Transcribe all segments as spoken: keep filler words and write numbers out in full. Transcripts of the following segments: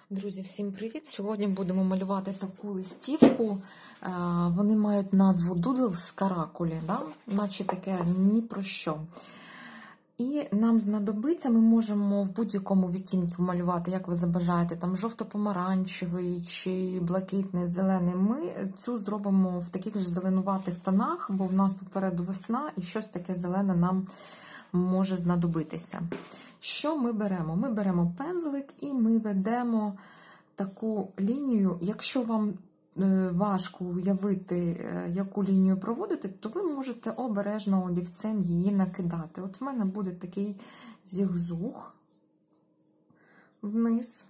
Друзі, всім привіт! Сьогодні будемо малювати таку листівку. Вони мають назву Doodles Каракулі, да? Наче таке ні про що. І нам знадобиться, ми можемо в будь-якому відтінку малювати, як ви забажаєте, там жовто-помаранчевий чи блакитний, зелений. Ми цю зробимо в таких ж зеленуватих тонах, бо в нас попереду весна і щось таке зелене нам може знадобитися. Що ми беремо? Ми беремо пензлик і ми ведемо таку лінію. Якщо вам важко уявити, яку лінію проводити, то ви можете обережно олівцем її накидати. От в мене буде такий зігзуг вниз.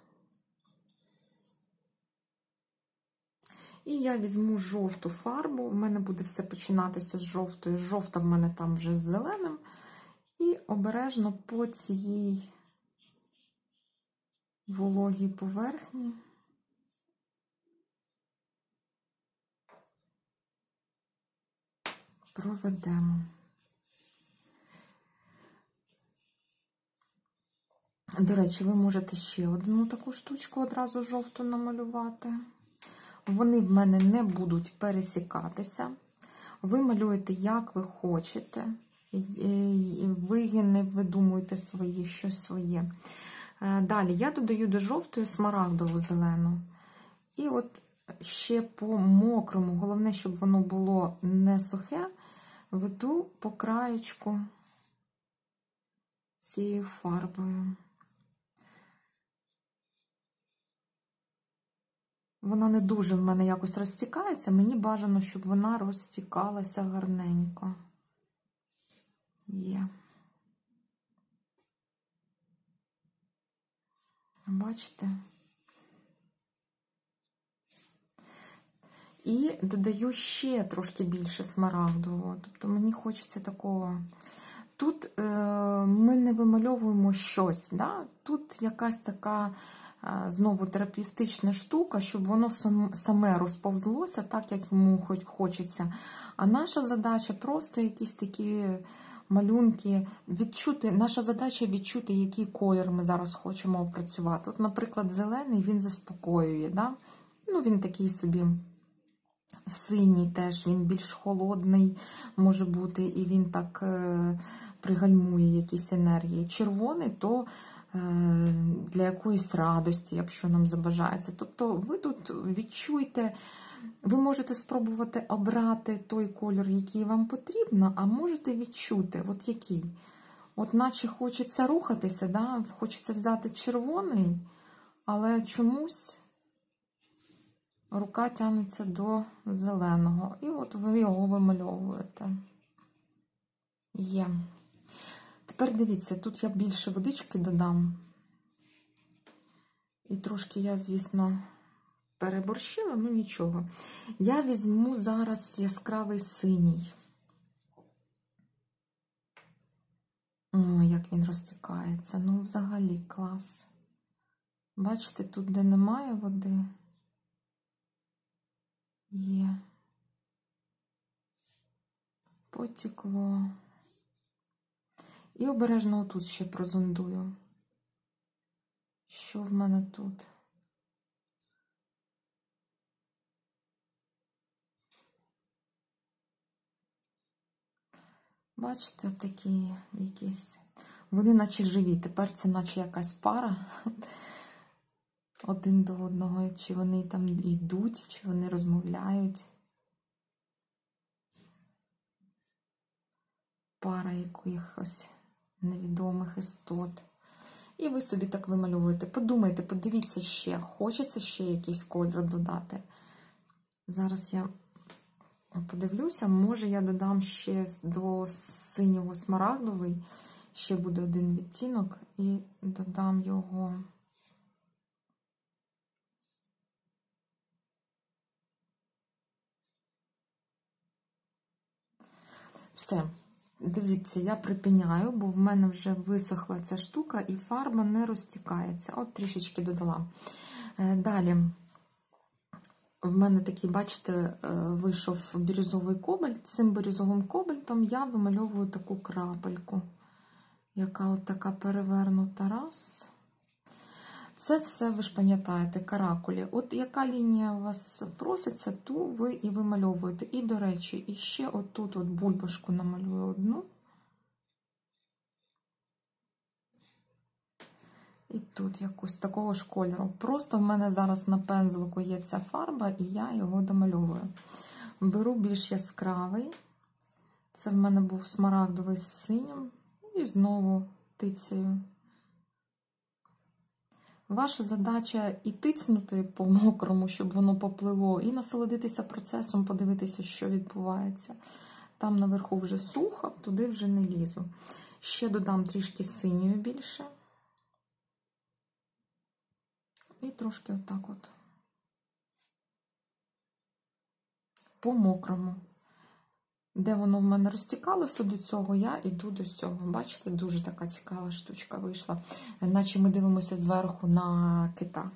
І я візьму жовту фарбу, в мене буде все починатися з жовтої. Жовта в мене там вже з зеленим. І обережно по цій вологій поверхні проведемо. До речі, ви можете ще одну таку штучку одразу жовту намалювати. Вони в мене не будуть пересікатися. Ви малюєте, як ви хочете. Вигини, видумуєте свої, щось своє. Далі я додаю до жовтої смарагдову зелену. І от ще по мокрому, головне, щоб воно було не сухе, веду по краєчку цією фарбою. Вона не дуже в мене якось розтікається, мені бажано, щоб вона розтікалася гарненько. Є. Бачите? І додаю ще трошки більше смарагдового. Тобто мені хочеться такого. Тут е, ми не вимальовуємо щось, да? Тут якась така, е, знову, терапевтична штука, щоб воно сам, саме розповзлося так, як йому хоч хочеться. А наша задача просто якісь такі малюнки, відчути, наша задача відчути, який колір ми зараз хочемо опрацювати. От, наприклад, зелений, він заспокоює, да? Ну, він такий собі синій теж, він більш холодний може бути, і він так е, пригальмує якісь енергії. Червоний, то е, для якоїсь радості, якщо нам забажається. Тобто ви тут відчуйте, ви можете спробувати обрати той кольор, який вам потрібно, а можете відчути, от який. От наче хочеться рухатися, да? Хочеться взяти червоний, але чомусь рука тягнеться до зеленого. І от ви його вимальовуєте. Є. Тепер дивіться, тут я більше водички додам. І трошки я, звісно, переборщила, ну нічого. Я візьму зараз яскравий синій. О, як він розтікається. Ну, взагалі клас. Бачите, тут, де немає води, є. Потекло. І обережно отут ще прозондую. Що в мене тут? Бачите, такі якісь, вони наче живі, тепер це наче якась пара один до одного, чи вони там йдуть, чи вони розмовляють. Пара якихось невідомих істот. І ви собі так вимальовуєте. Подумайте, подивіться ще, хочеться ще якийсь кольор додати. Зараз я подивлюся, може я додам ще до синього смарагдовий, ще буде один відтінок, і додам його. Все, дивіться, я припиняю, бо в мене вже висохла ця штука і фарба не розтікається. От трішечки додала. Далі. В мене такий, бачите, вийшов бірюзовий кобальт. Цим бірюзовим кобальтом я вимальовую таку крапельку, яка от така перевернута. Раз. Це все, ви ж пам'ятаєте, каракулі. От яка лінія у вас проситься, ту ви і вимальовуєте. І, до речі, і ще отут от бульбашку намалюю одну. І тут якусь такого ж кольору. Просто в мене зараз на пензлику є ця фарба, і я його домальовую. Беру більш яскравий. Це в мене був смарагдовий з синім. І знову тицею. Ваша задача і тицнути по мокрому, щоб воно поплило, і насолодитися процесом, подивитися, що відбувається. Там наверху вже сухо, туди вже не лізу. Ще додам трішки синьої більше. І трошки отак от. По мокрому. Де воно в мене розтікалося до цього, я йду до цього. Бачите, дуже така цікава штучка вийшла. Наче ми дивимося зверху на кита.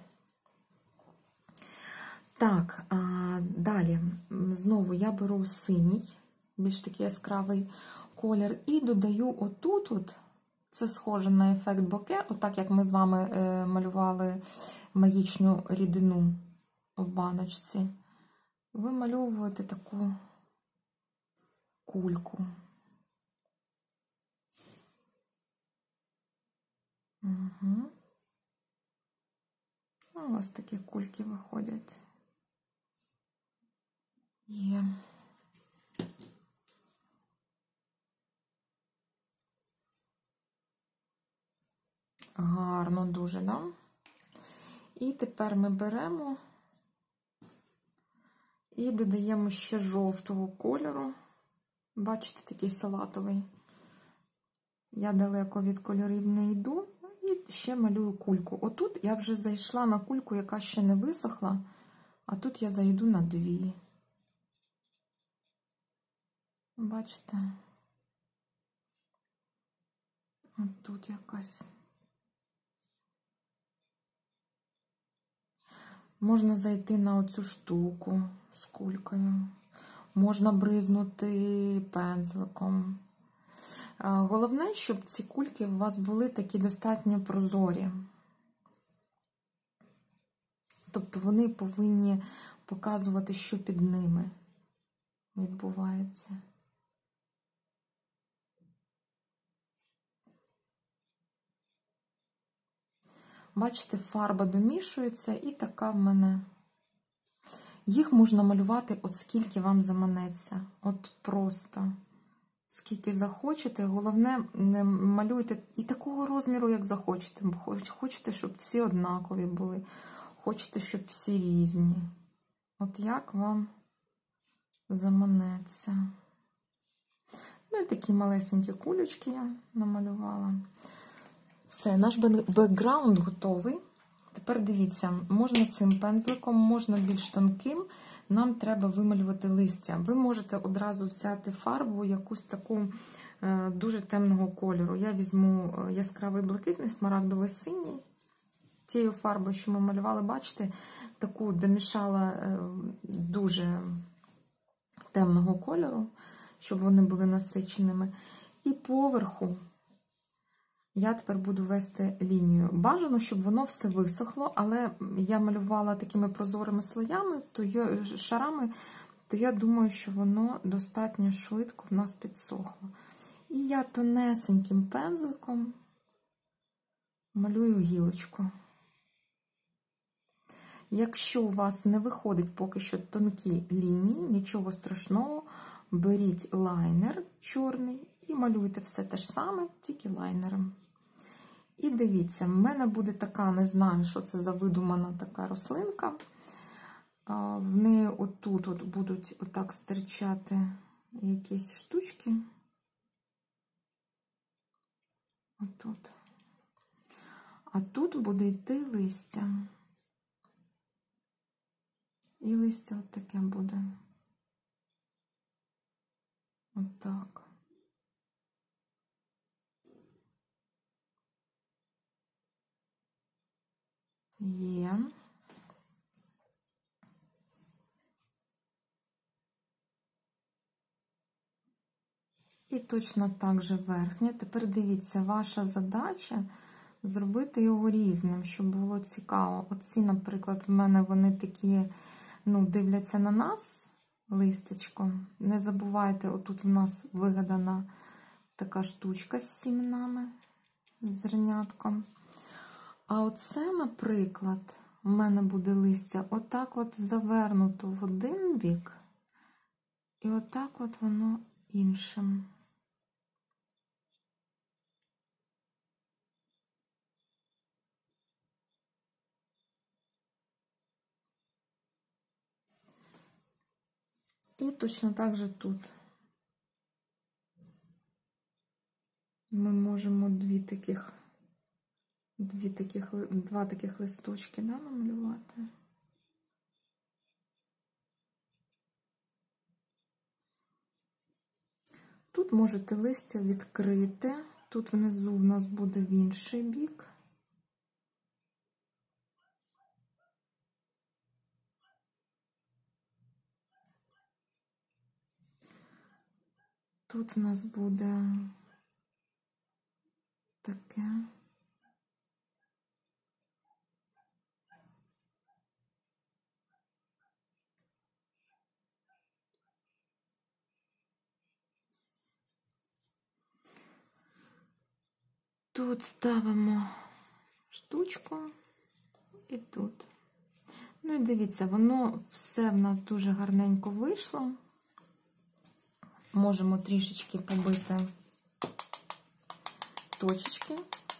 Так, а далі. Знову я беру синій, більш такий яскравий колір, і додаю отут, от, це схоже на ефект боке, отак як ми з вами малювали магічну рідину в баночці. Ви мальовуєте таку кульку. Угу. У вас такі кульки виходять. Є. Гарно дуже, да? І тепер ми беремо і додаємо ще жовтого кольору. Бачите, такий салатовий. Я далеко від кольорів не йду. І ще малюю кульку. Отут я вже зайшла на кульку, яка ще не висохла. А тут я зайду на дві. Бачите? Отут якась. Можна зайти на оцю штуку з кулькою. Можна бризнути пензликом. Головне, щоб ці кульки у вас були такі достатньо прозорі. Тобто вони повинні показувати, що під ними відбувається. Бачите, фарба домішується і така в мене. Їх можна малювати от скільки вам заманеться. От просто. Скільки захочете. Головне, не малюйте і такого розміру, як захочете. Хочете, щоб всі однакові були. Хочете, щоб всі різні. От як вам заманеться. Ну і такі малесенькі кулечки я намалювала. Все, наш бекграунд готовий. Тепер дивіться, можна цим пензликом, можна більш тонким. Нам треба вималювати листя. Ви можете одразу взяти фарбу якусь таку е, дуже темного кольору. Я візьму яскравий блакитний, смарагдовий синій. Тією фарбою, що ми малювали, бачите, таку домішала е, дуже темного кольору, щоб вони були насиченими. І поверху я тепер буду вести лінію. Бажано, щоб воно все висохло, але я малювала такими прозорими слоями, то я, шарами, то я думаю, що воно достатньо швидко в нас підсохло. І я тонесеньким пензликом малюю гілочку. Якщо у вас не виходить поки що тонкі лінії, нічого страшного, беріть лайнер чорний і малюйте все те ж саме, тільки лайнером. І дивіться, в мене буде така, не знаю, що це за видумана така рослинка. В неї отут от будуть отак стирчати якісь штучки. Отут. А тут буде йти листя. І листя от таке буде. Отак. Є. І точно так же верхня. Тепер дивіться, ваша задача зробити його різним, щоб було цікаво. Оці, наприклад, в мене вони такі, ну, дивляться на нас листячком. Не забувайте, отут в нас вигадана така штучка з сіменами, з зернятком. А оце, наприклад, у мене буде листя отак от завернуто в один бік, і отак от воно іншим. І точно так же тут. Ми можемо дві таких, дві таких, два таких листочки, да, намалювати. Тут можете листя відкрити, тут внизу в нас буде в інший бік. Тут в нас буде таке. Тут ставимо штучку і тут. Ну і дивіться, воно все в нас дуже гарненько вийшло. Можемо трішечки побити точечки.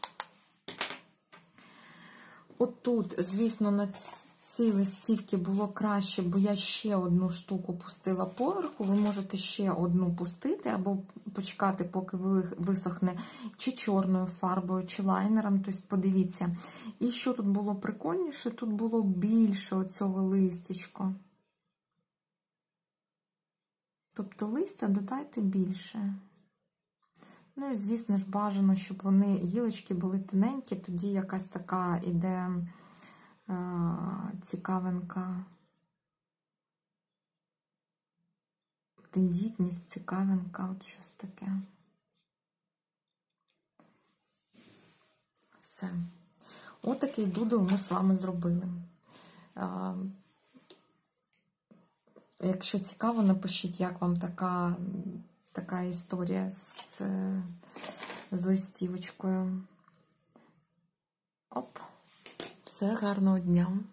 Отут, звісно, на цій листівці було краще, бо я ще одну штуку пустила поверху. Ви можете ще одну пустити, або почекати, поки висохне, чи чорною фарбою, чи лайнером. Тобто, подивіться. І що тут було прикольніше? Тут було більше оцього листячка. Тобто листя додайте більше. Ну і, звісно ж, бажано, щоб вони, гілочки були тоненькі, тоді якась така іде е, цікавинка, тендітність, цікавинка, от щось таке. Все. Отакий дудл ми з вами зробили. Е, якщо цікаво, напишіть, як вам така... Така історія з, з листівочкою. Оп, все, гарного дня.